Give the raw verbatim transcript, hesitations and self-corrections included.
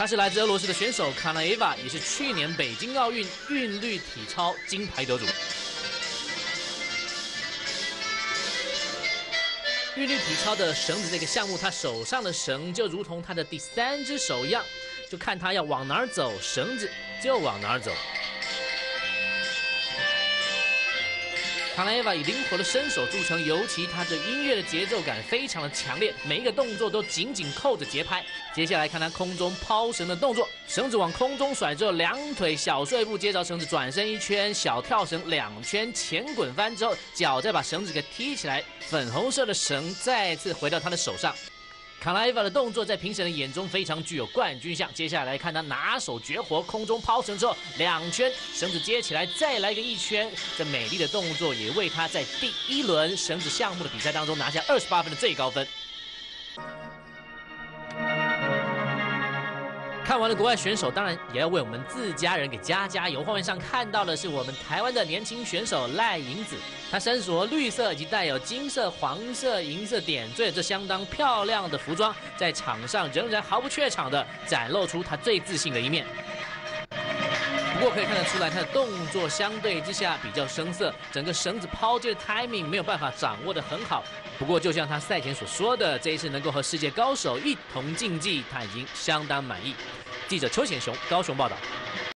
她是来自俄罗斯的选手卡纳耶娃，也是去年北京奥运韵律体操金牌得主。韵律体操的绳子这个项目，她手上的绳就如同她的第三只手一样，就看她要往哪儿走，绳子就往哪儿走。 卡纳耶娃以灵活的身手著称，尤其她对音乐的节奏感非常的强烈，每一个动作都紧紧扣着节拍。接下来看她空中抛绳的动作，绳子往空中甩之后，两腿小碎步接着绳子转身一圈，小跳绳两圈，前滚翻之后，脚再把绳子给踢起来，粉红色的绳再次回到她的手上。 卡纳耶娃的动作在评审的眼中非常具有冠军相。接下来看她拿手绝活，空中抛绳之后两圈，绳子接起来，再来个一圈。这美丽的动作也为她在第一轮绳子项目的比赛当中拿下二十八分的最高分。 看完了国外选手，当然也要为我们自家人给加加油。画面上看到的是我们台湾的年轻选手赖颖子，她身着绿色以及带有金色、黄色、银色点缀这相当漂亮的服装，在场上仍然毫不怯场的展露出她最自信的一面。不过可以看得出来，她的动作相对之下比较生涩，整个绳子抛接的 timing 没有办法掌握得很好。 不过，就像他赛前所说的，这一次能够和世界高手一同竞技，他已经相当满意。记者邱显雄高雄报道。